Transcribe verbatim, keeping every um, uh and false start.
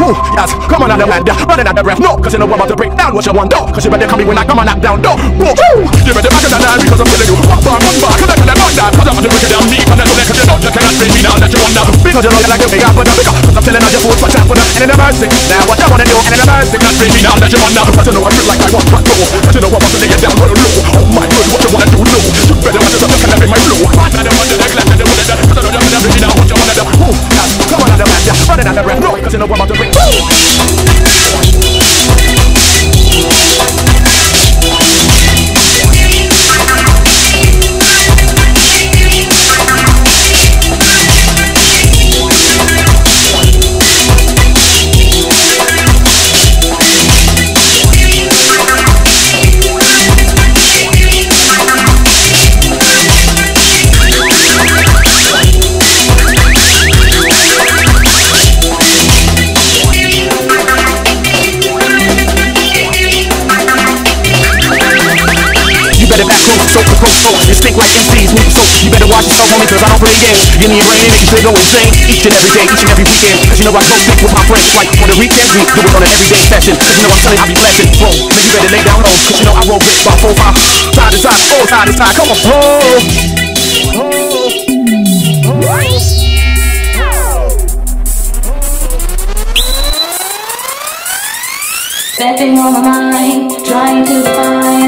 Ooh, yes, come on out the land, running out the breath. No, cause you know I'm about to break down what you want, though. Cause you better come in when I come and knock down, though. Woo, you better back in the line because I'm telling you. One bar, one bar, cause I'm gonna knock down. Cause I'm gonna break it down, me, and then cause you know you cannot bring me down, that you want now. Because you know you like a big apple, the bigger. Cause I'm telling all your fools, watch out for them, and in the mercy. Now what I wanna do, and in the mercy, not bring me down, that you want now. Cause you know I feel like I want to go. Cause you know I want to lay it down real low. Oh my God, what you wanna do, low. You better watch yourself, you cannot bring my flow. I don't want to neglect, I don't want to do, cause I know you're gonna bring me down, what you wanna do. Ooh, yes, come on out the land, running out the breath. No, cause you know I'm about to break. You stink like M Cs, move so you better watch yourself, homie, cause I don't play games. Give me a brain and make you straight go insane. Each and every day, each and every weekend. Cause you know I go stick with my friends. Like on the weekends, we do it on an everyday session. Cause you know I'm telling I be blessing. Whoa, man, you better lay down low. Cause you know I roll with about four, five. Side to side, oh, side to side, come on. Oh, oh, oh. Stepping on my mind, trying to define